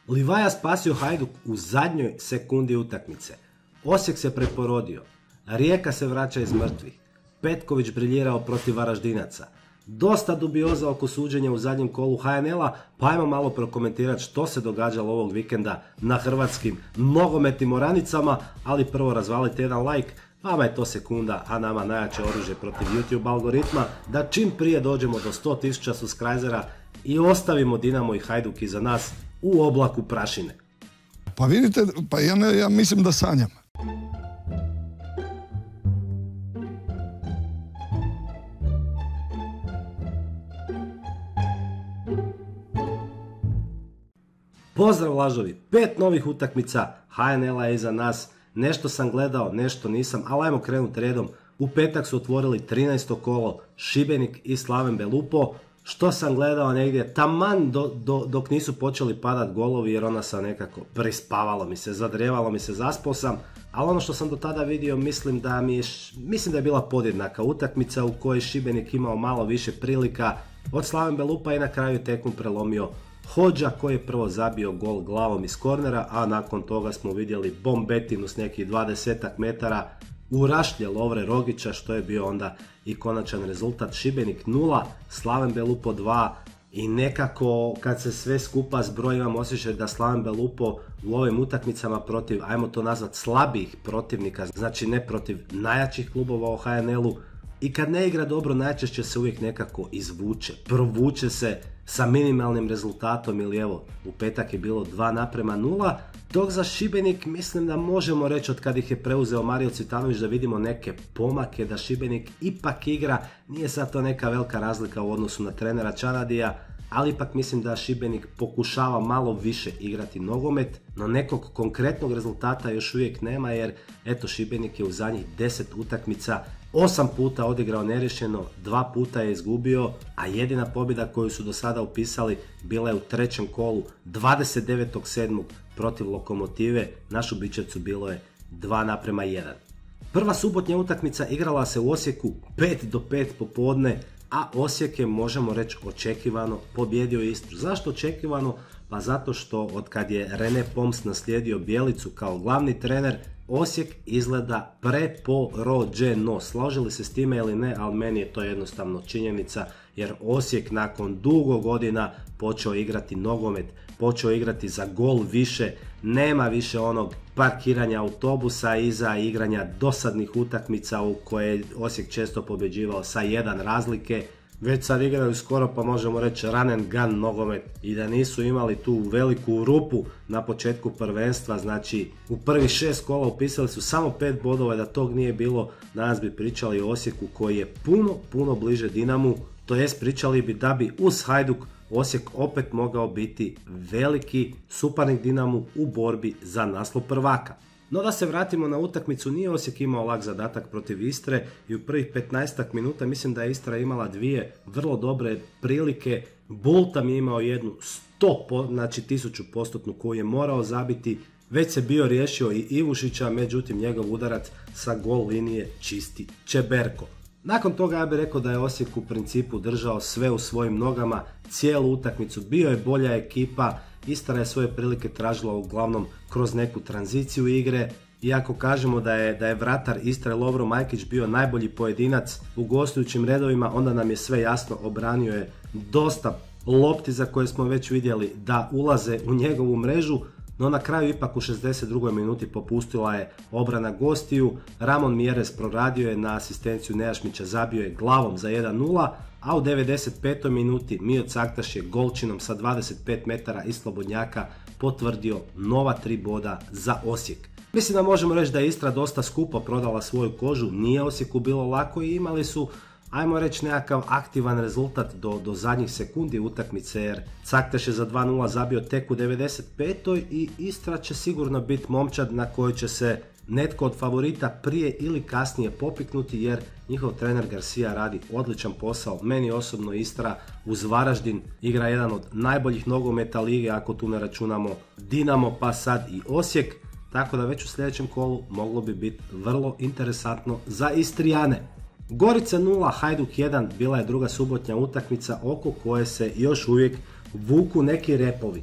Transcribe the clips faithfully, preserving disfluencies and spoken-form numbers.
Livaja spasio Hajduk u zadnjoj sekundi utakmice. Osijek se preporodio. Rijeka se vraća iz mrtvih. Petković briljirao protiv Varaždinaca. Dosta dubioza oko suđenja u zadnjem kolu H N L-a, pa ajmo malo prokomentirati što se događalo ovog vikenda na hrvatskim nogometnim oranicama, ali prvo razvalite jedan like, vama je to sekunda, a nama najjače oružje protiv YouTube algoritma, da čim prije dođemo do sto tisuća subscribera i ostavimo Dinamo i Hajduk iza nas u oblaku prašine. Pa vidite, pa ja, ne, ja mislim da sanjam. Pozdrav lažovi, pet novih utakmica, H N L-a je iza nas, nešto sam gledao, nešto nisam, ali ajmo krenuti redom. U petak su otvorili trinaesto kolo Šibenik i Slaven Belupo, što sam gledao negdje taman do, do, dok nisu počeli padat golovi, jer ona sam nekako prispavalo mi se, zadrijevalo mi se, zaspao sam, ali ono što sam do tada vidio mislim da mi je, mislim da je bila podjednaka utakmica u kojoj Šibenik imao malo više prilika od Slaven Belupa i na kraju tekmu prelomio Hodža koji je prvo zabio gol glavom iz kornera, a nakon toga smo vidjeli bombetinu s nekih dvadesetak metara u rašlje Lovre Rogića, što je bio onda i konačan rezultat. Šibenik nula, Slaven Belupo dva i nekako kad se sve skupa zbroji imam osjećaj da Slaven Belupo u ovim utakmicama protiv, ajmo to nazvat, slabijih protivnika, znači ne protiv najjačih klubova u H N L-u, i kad ne igra dobro najčešće se uvijek nekako izvuče, provuče se sa minimalnim rezultatom, ili evo u petak je bilo dva naprema nula, dok za Šibenik mislim da možemo reći od kad ih je preuzeo Mario Cvitanović da vidimo neke pomake, da Šibenik ipak igra, nije sad to neka velika razlika u odnosu na trenera Čanadija, ali ipak mislim da Šibenik pokušava malo više igrati nogomet, no nekog konkretnog rezultata još uvijek nema, jer eto Šibenik je u zadnjih deset utakmica osam puta odigrao neriješeno, dva puta je izgubio, a jedina pobjeda koju su do sada upisali bila je u trećem kolu dvadeset devetog sedmog protiv Lokomotive, našu Bičevcu bilo je dva naprema jedan. Prva subotnja utakmica igrala se u Osijeku pet do pet popodne, a Osijek je, možemo reći, očekivano pobjedio Istru. Zašto očekivano? Pa zato što od kad je Rene Poms naslijedio Bjelicu kao glavni trener, Osijek izgleda preporođeno. Složili se s time ili ne, ali meni je to jednostavno činjenica, jer Osijek nakon dugo godina počeo igrati nogomet, počeo igrati za gol više, nema više onog parkiranja autobusa iza igranja dosadnih utakmica u koje je Osijek često pobjeđivao sa jedan razlike, već sad igraju skoro pa možemo reći run and gun nogomet, i da nisu imali tu veliku rupu na početku prvenstva, znači u prvih šest kola upisali su samo pet bodova, da tog nije bilo danas bi pričali o Osijeku koji je puno, puno bliže Dinamu, to jest pričali bi da bi uz Hajduk Osijek opet mogao biti veliki suparnik Dinamu u borbi za naslov prvaka. No da se vratimo na utakmicu, nije Osijek imao lak zadatak protiv Istre i u prvih petnaestak minuta mislim da je Istra imala dvije vrlo dobre prilike. Bultam je imao jednu sto, znači tisuću postotnu koju je morao zabiti, već se bio riješio i Ivušića, međutim njegov udarac sa gol linije čisti Čeberko. Nakon toga ja bih rekao da je Osijek u principu držao sve u svojim nogama, cijelu utakmicu, bio je bolja ekipa, Istra je svoje prilike tražila uglavnom kroz neku tranziciju igre, iako kažemo da je, da je vratar Istre Lovro Majkić bio najbolji pojedinac u gostujućim redovima, onda nam je sve jasno, obranio je dosta lopti za koje smo već vidjeli da ulaze u njegovu mrežu, no na kraju ipak u šezdeset drugoj minuti popustila je obrana gostiju, Ramon Mieres proradio je na asistenciju Nejašmića, zabio je glavom za jedan nula, a u devedeset petoj minuti Mio Caktaš je golčinom sa dvadeset pet metara iz slobodnjaka potvrdio nova tri boda za Osijek. Mislim da možemo reći da je Istra dosta skupo prodala svoju kožu, nije Osijeku bilo lako i imali su, ajmo reći, nekakav aktivan rezultat do, do zadnjih sekundi utakmice, jer Caktaš je za dva nula zabio tek u devedeset petoj i Istra će sigurno biti momčad na kojoj će se netko od favorita prije ili kasnije popiknuti, jer njihov trener Garcia radi odličan posao. Meni osobno Istra uz Varaždin igra jedan od najboljih nogometa lige, ako tu ne računamo Dinamo pa sad i Osijek, tako da već u sljedećem kolu moglo bi biti vrlo interesantno za Istrijane. Gorica nula, Hajduk jedan bila je druga subotnja utakmica oko koje se još uvijek vuku neki repovi.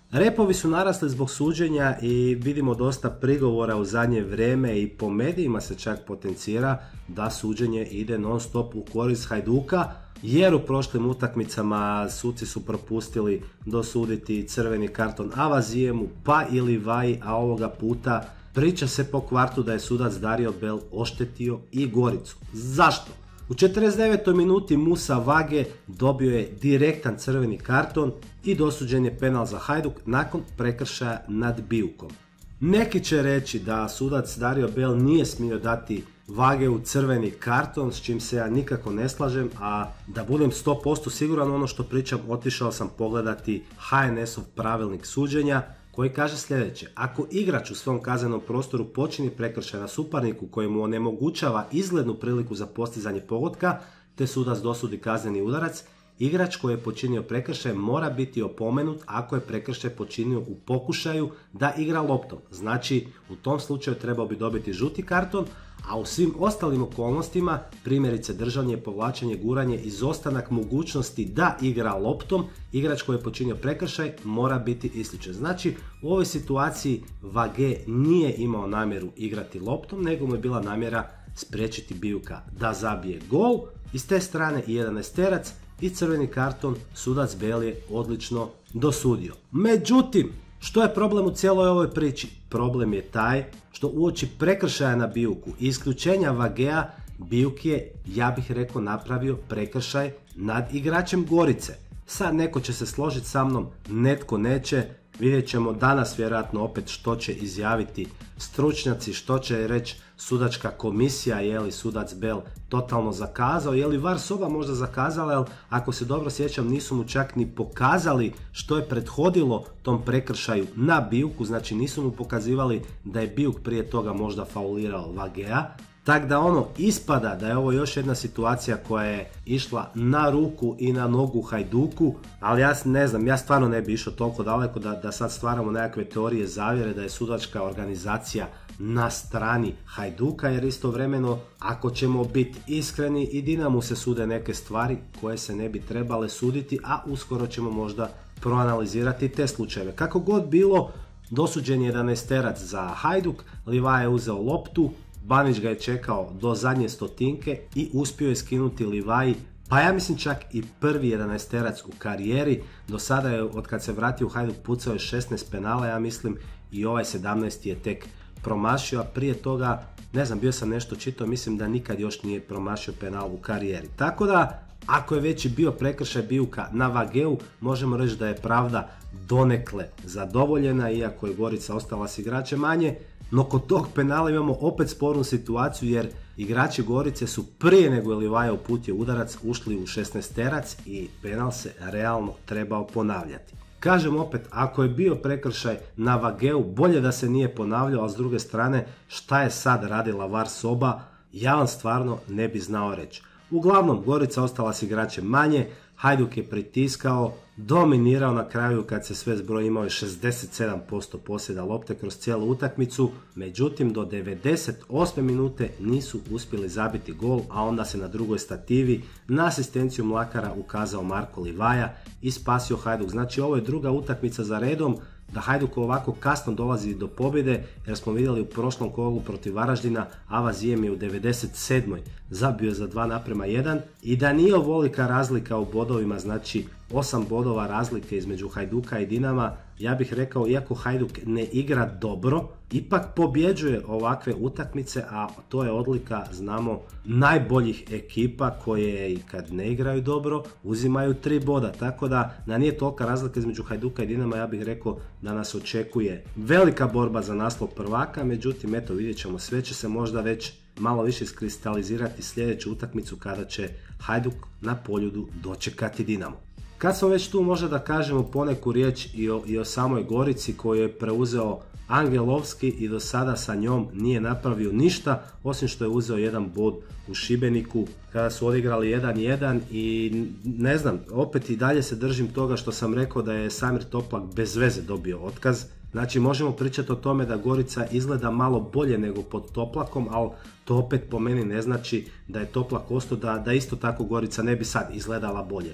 Repovi su narasli zbog suđenja i vidimo dosta prigovora u zadnje vrijeme i po medijima se čak potencira da suđenje ide non stop u korist Hajduka, jer u prošlim utakmicama suci su propustili dosuditi crveni karton Avazijemu pa i Livaji, a ovoga puta priča se po kvartu da je sudac Dario Bel oštetio i Goricu. Zašto? U četrdeset devetoj minuti Musa Vage dobio je direktan crveni karton i dosuđen je penal za Hajduk nakon prekršaja nad Bijukom. Neki će reći da sudac Dario Bel nije smio dati Vageu crveni karton, s čim se ja nikako ne slažem, a da budem sto posto siguran ono što pričam, otišao sam pogledati H N S-ov pravilnik suđenja koji kaže sljedeće: ako igrač u svom kaznenom prostoru počini prekršaj na suparniku koji mu onemogućava izglednu priliku za postizanje pogotka, te sudac dosudi kazneni udarac, igrač koji je počinio prekršaj mora biti opomenut ako je prekršaj počinio u pokušaju da igra loptom. Znači, u tom slučaju trebao bi dobiti žuti karton, a u svim ostalim okolnostima, primjerice držanje, povlačenje, guranje, izostanak mogućnosti da igra loptom, igrač koji je počinio prekršaj mora biti isključen. Znači, u ovoj situaciji Vage nije imao namjeru igrati loptom, nego mu je bila namjera spriječiti Bijuka da zabije gol. I s te strane i jedanaesterac i crveni karton sudac Bel je odlično dosudio. Međutim, što je problem u cijeloj ovoj priči? Problem je taj što uoči prekršaja na Bijuku i isključenja Vagea, Bijuk je, ja bih rekao, napravio prekršaj nad igračem Gorice. Sad neko će se složiti sa mnom, netko neće. Vidjet ćemo danas vjerojatno opet što će izjaviti stručnjaci, što će reći sudačka komisija, je li sudac Bel totalno zakazao, je li V A R soba možda zakazala, jer ako se dobro sjećam nisu mu čak ni pokazali što je prethodilo tom prekršaju na Bijuku, znači nisu mu pokazivali da je Bijuk prije toga možda faulirao Vagea. Tako da ono ispada da je ovo još jedna situacija koja je išla na ruku i na nogu Hajduku, ali ja ne znam, ja stvarno ne bi išao toliko daleko da, da sad stvaramo nekakve teorije zavjere da je sudačka organizacija na strani Hajduka, jer istovremeno ako ćemo biti iskreni i Dinamu se sude neke stvari koje se ne bi trebale suditi, a uskoro ćemo možda proanalizirati te slučajeve. Kako god bilo, dosuđen je jedanaesterac za Hajduk, Livaja je uzeo loptu, Banić ga je čekao do zadnje stotinke i uspio je skinuti Livaji, pa ja mislim čak i prvi jedanaesterac u karijeri. Do sada je, od kad se vratio u Hajduk, pucao je šesnaest penala, ja mislim, i ovaj sedamnaesti je tek promašio, a prije toga, ne znam, bio sam nešto čitao, mislim da nikad još nije promašio penal u karijeri. Tako da, ako je već i bio prekršaj Bijuka na Vageu, možemo reći da je pravda donekle zadovoljena, iako je Gorica ostala s igračem manje. No kod tog penala imamo opet spornu situaciju, jer igrači Gorice su prije nego je Livaja uputio udarac ušli u šesnaesterac i penal se realno trebao ponavljati. Kažem opet, ako je bio prekršaj na Vageu, bolje da se nije ponavljao, a s druge strane, šta je sad radila V A R soba, ja vam stvarno ne bi znao reći. Uglavnom, Gorica ostala s igračem manje, Hajduk je pritiskao, dominirao na kraju, kad se sve zbroji, imao je šezdeset sedam posto posjeda lopte kroz cijelu utakmicu, međutim do devedeset osme minute nisu uspjeli zabiti gol, a onda se na drugoj stativi na asistenciju Mlakara ukazao Marko Livaja i spasio Hajduk. Znači, ovo je druga utakmica za redom da Hajduk ovako kasno dolazi do pobjede, jer smo vidjeli u prošlom kolu protiv Varaždina Avazijem je u devedeset sedmoj zabio za dva naprema jedan i da nije ovolika razlika u bodovima, znači osam bodova razlike između Hajduka i Dinama, ja bih rekao, iako Hajduk ne igra dobro, ipak pobjeđuje ovakve utakmice, a to je odlika, znamo, najboljih ekipa koje i kad ne igraju dobro uzimaju tri boda, tako da da nije tolika razlika između Hajduka i Dinama, ja bih rekao da nas očekuje velika borba za naslov prvaka. Međutim, eto, vidjet ćemo, sve će se možda već malo više iskristalizirati sljedeću utakmicu kada će Hajduk na Poljudu dočekati Dinamo. Kad smo već tu, možda da kažemo poneku riječ i o, i o samoj Gorici koju je preuzeo Angelovski i do sada sa njom nije napravio ništa, osim što je uzeo jedan bod u Šibeniku kada su odigrali jedan jedan i ne znam, opet i dalje se držim toga što sam rekao da je Samir Toplak bez veze dobio otkaz. Znači, možemo pričati o tome da Gorica izgleda malo bolje nego pod Toplakom, ali to opet po meni ne znači da je Toplak ostao, da, da isto tako Gorica ne bi sad izgledala bolje.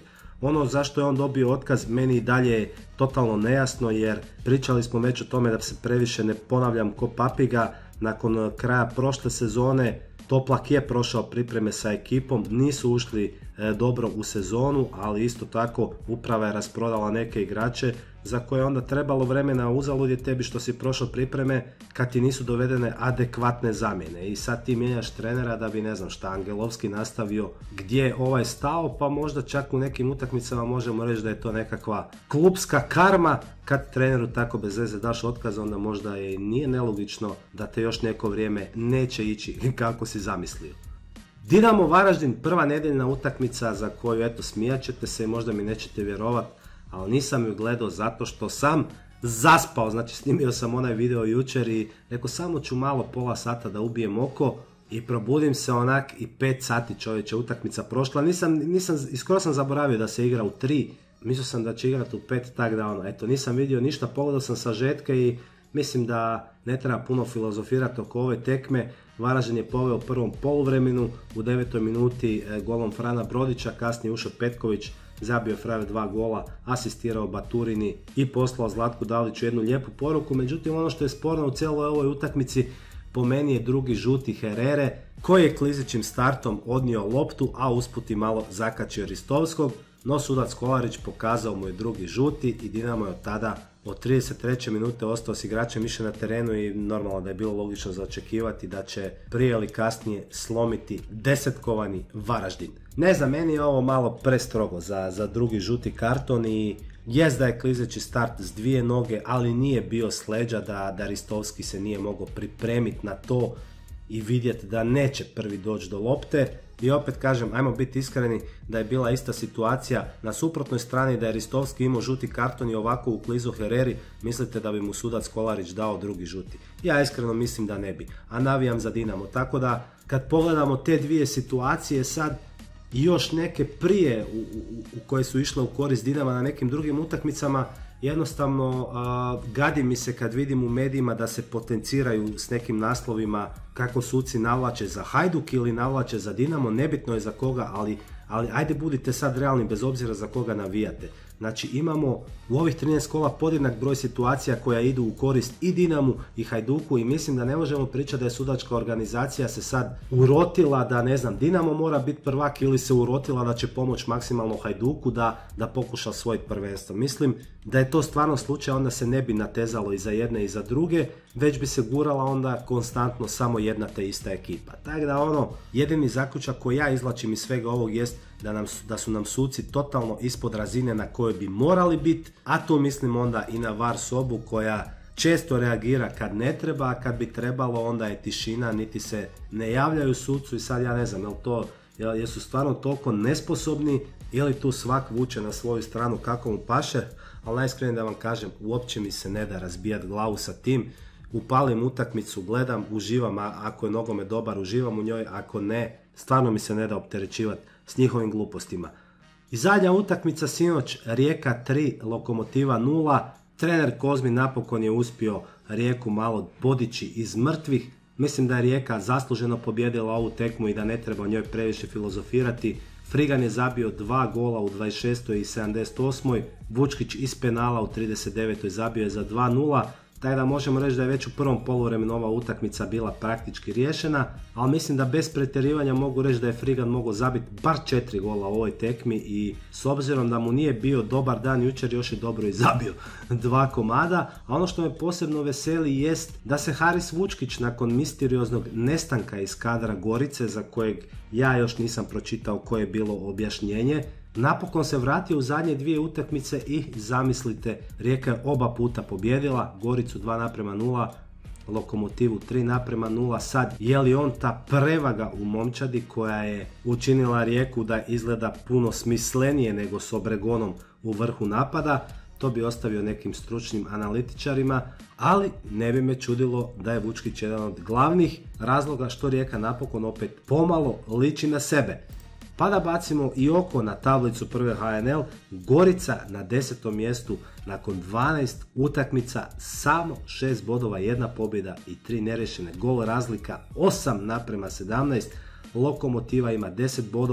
Ono zašto je on dobio otkaz meni i dalje je totalno nejasno, jer pričali smo već o tome, da se previše ne ponavljam ko papiga, nakon kraja prošle sezone Toplak je prošao pripreme sa ekipom, nisu ušli e, dobro u sezonu, ali isto tako uprava je rasprodala neke igrače za koje je onda trebalo vremena, uzalud je tebi što si prošao pripreme kad ti nisu dovedene adekvatne zamjene i sad ti mijenjaš trenera da bi ne znam šta Angelovski nastavio gdje je ovaj stao, pa možda čak u nekim utakmicama možemo reći da je to nekakva klupska karma. Kad treneru tako bez veze daš otkaz, onda možda je nije nelogično da te još neko vrijeme neće ići kako si zamislio. Dinamo Varaždin, prva nedjeljna utakmica za koju eto smijat ćete se i možda mi nećete vjerovat, ali nisam ju gledao zato što sam zaspao, znači snimio sam onaj video jučer i rekao samo ću malo pola sata da ubijem oko i probudim se onak i pet sati čovječe utakmica prošla, nisam, nisam, skoro sam zaboravio da se igra u tri, mislio sam da će igrati u pet, tak da ono, eto nisam vidio ništa, pogledao sam sažetke i mislim da ne treba puno filozofirati oko ove tekme. Varaždin je poveo u prvom poluvremenu, u devetoj minuti golom Frana Brodića, kasnije ušao Petković, zabio Frajer dva gola, asistirao Baturini i poslao Zlatku Daliću jednu lijepu poruku. Međutim, ono što je sporno u cijeloj ovoj utakmici po meni je drugi žuti Herrere, koji je klizećim startom odnio loptu, a usput i malo zakačio Ristovskog, no sudac Kolarić pokazao mu je drugi žuti i Dinamo je od tada od trideset treće minute ostao s igračem više na terenu i normalno da je bilo logično za očekivati da će prije ili kasnije slomiti desetkovani Varaždin. Ne znam, meni je ovo malo prestrogo za, za drugi žuti karton i jest da je klizeći start s dvije noge, ali nije bio s leđa, da, da Ristovski se nije mogao pripremiti na to i vidjeti da neće prvi doći do lopte. I opet kažem, ajmo biti iskreni, da je bila ista situacija na suprotnoj strani, da je Ristovski imao žuti karton i ovako u klizu Herreri, mislite da bi mu sudac Kolarić dao drugi žuti? Ja iskreno mislim da ne bi, a navijam za Dinamo. Tako da kad pogledamo te dvije situacije sad i još neke prije u, u, u koje su išle u korist Dinama na nekim drugim utakmicama, jednostavno a, gadi mi se kad vidim u medijima da se potenciraju s nekim naslovima kako suci navlače za Hajduk ili navlače za Dinamo, nebitno je za koga, ali, ali ajde budite sad realni bez obzira za koga navijate. Znači imamo u ovih trinaest kola podjednak broj situacija koja idu u korist i Dinamu i Hajduku i mislim da ne možemo pričati da je sudačka organizacija se sad urotila da ne znam Dinamo mora biti prvak ili se urotila da će pomoći maksimalno Hajduku da, da pokuša osvojiti prvenstvo. Mislim da je to stvarno slučaj, onda se ne bi natezalo i za jedne i za druge, već bi se gurala onda konstantno samo jedna te ista ekipa. Tako da ono, jedini zaključak koji ja izvlačim iz svega ovog jest da, nam, da su nam suci totalno ispod razine na kojoj bi morali biti, a tu mislim onda i na VAR sobu koja često reagira kad ne treba, a kad bi trebalo onda je tišina, niti se ne javljaju sucu i sad ja ne znam, jel to, jel, jesu stvarno toliko nesposobni ili tu svak vuče na svoju stranu kako mu paše, ali najiskrenije da vam kažem, uopće mi se ne da razbijati glavu sa tim. Upalim utakmicu, gledam, uživam, a ako je nogomet dobar, uživam u njoj, ako ne, stvarno mi se ne da opterećivati s njihovim glupostima. I zadnja utakmica sinoć, Rijeka tri, Lokomotiva nula, trener Kozmin napokon je uspio Rijeku malo podići iz mrtvih. Mislim da je Rijeka zasluženo pobijedila ovu tekmu i da ne treba o njoj previše filozofirati. Frigan je zabio dva gola u dvadeset šestoj i sedamdeset osmoj, Vučkić iz penala u trideset devetoj zabio je za dva nula, tako da možemo reći da je već u prvom poluvremenu ova utakmica bila praktički riješena, ali mislim da bez pretjerivanja mogu reći da je Frigan mogao zabiti bar četiri gola u ovoj tekmi i s obzirom da mu nije bio dobar dan jučer, još je dobro i zabio dva komada. A ono što me posebno veseli jest da se Haris Vučkić nakon misterioznog nestanka iz kadra Gorice, za kojeg ja još nisam pročitao koje je bilo objašnjenje, napokon se vratio u zadnje dvije utakmice i zamislite, Rijeka je oba puta pobjedila, Goricu dva naprema nula, Lokomotivu tri naprema nula. Sad, je li on ta prevaga u momčadi koja je učinila Rijeku da izgleda puno smislenije nego s Obregonom u vrhu napada, to bi ostavio nekim stručnim analitičarima, ali ne bi me čudilo da je Vučkić jedan od glavnih razloga što Rijeka napokon opet pomalo liči na sebe. Pa da bacimo i oko na tablicu prve H N L, Gorica na desetom mjestu nakon dvanaest utakmica, samo šest bodova, jedna pobjeda i tri nerešene, gol razlika osam naprema sedamnaest, Lokomotiva ima deset bodova,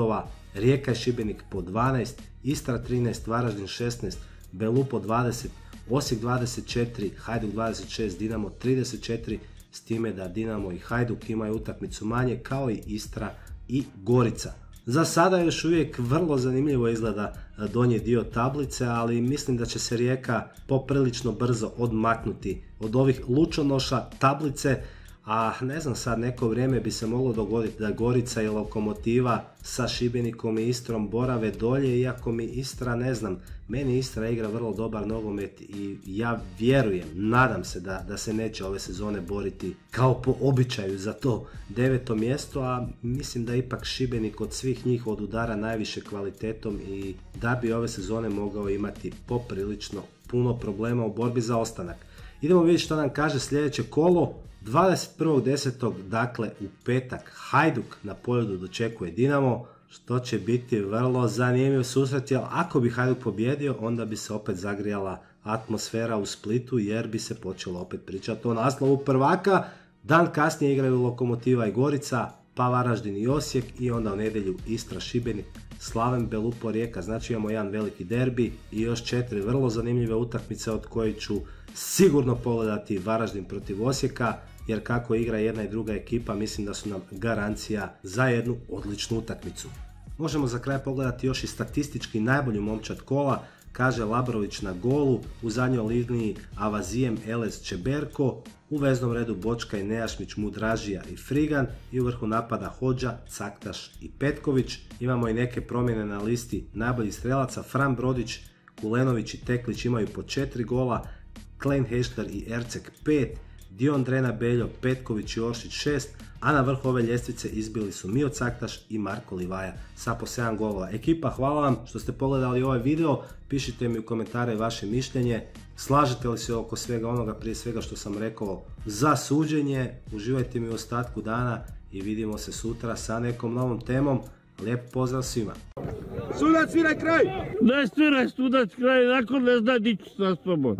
Rijeka i Šibenik po dvanaest, Istra trinaest, Varaždin šesnaest, Belu po dvadeset, Osijek dvadeset četiri, Hajduk dvadeset šest, Dinamo trideset četiri, s time da Dinamo i Hajduk imaju utakmicu manje kao i Istra i Gorica. Za sada još uvijek vrlo zanimljivo izgleda donji dio tablice, ali mislim da će se Rijeka poprilično brzo odmaknuti od ovih lučonoša tablice, a ne znam, sad neko vrijeme bi se moglo dogoditi da Gorica i Lokomotiva sa Šibenikom i Istrom borave dolje, iako mi Istra, ne znam, meni Istra igra vrlo dobar nogomet i ja vjerujem, nadam se da, da se neće ove sezone boriti kao po običaju za to deveto mjesto, a mislim da ipak Šibenik od svih njih odudara najviše kvalitetom i da bi ove sezone mogao imati poprilično puno problema u borbi za ostanak. Idemo vidjeti što nam kaže sljedeće kolo. dvadeset prvog desetog dakle u petak Hajduk na Poljudu dočekuje Dinamo, što će biti vrlo zanimljiv susret, jer ako bi Hajduk pobjedio onda bi se opet zagrijala atmosfera u Splitu, jer bi se počelo opet pričati o naslovu prvaka. Dan kasnije igraju Lokomotiva i Gorica, pa Varaždin i Osijek i onda u nedjelju Istra Šibenik, Slaven Belupo Rijeka. Znači imamo jedan veliki derbi i još četiri vrlo zanimljive utakmice od koje ću sigurno pogledati Varaždin protiv Osijeka, jer kako igra jedna i druga ekipa mislim da su nam garancija za jednu odličnu utakmicu. Možemo za kraj pogledati još i statistički najbolju momčad kola. Kaže Labrović na golu, u zadnjoj liniji Avazijem, Elez, Čeberko, u veznom redu Bočka i Nejašmić, Mudražija i Frigan i u vrhu napada Hodža, Caktaš i Petković. Imamo i neke promjene na listi najboljih strelaca. Fran Brodić, Kulenović i Teklić imaju po četiri gola, Klein Hešler i Ercek pet, Dion Drena Beljo, Petković i Oršić šest, a na vrhu ove ljestvice izbili su Mio Caktaš i Marko Livaja sa po sedam golova. Ekipa, hvala vam što ste pogledali ovaj video, pišite mi u komentare vaše mišljenje, slažete li se oko svega onoga, prije svega što sam rekao za suđenje, uživajte mi u ostatku dana i vidimo se sutra sa nekom novom temom. Lijep pozdrav svima. Sudac, sviraj kraj! Ne sviraj sudac kraj, nakon ne zna dići sa sobom.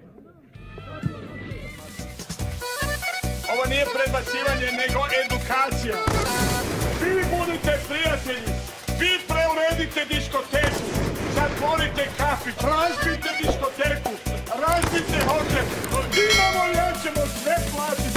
Ovo nije predbacivanje, nego edukacija. Vi budite prijatelji, vi preuredite diskoteku, zatvorite kafić, razbite diskoteku, razbite hotel. Imamo, ja ćemo sve platiti.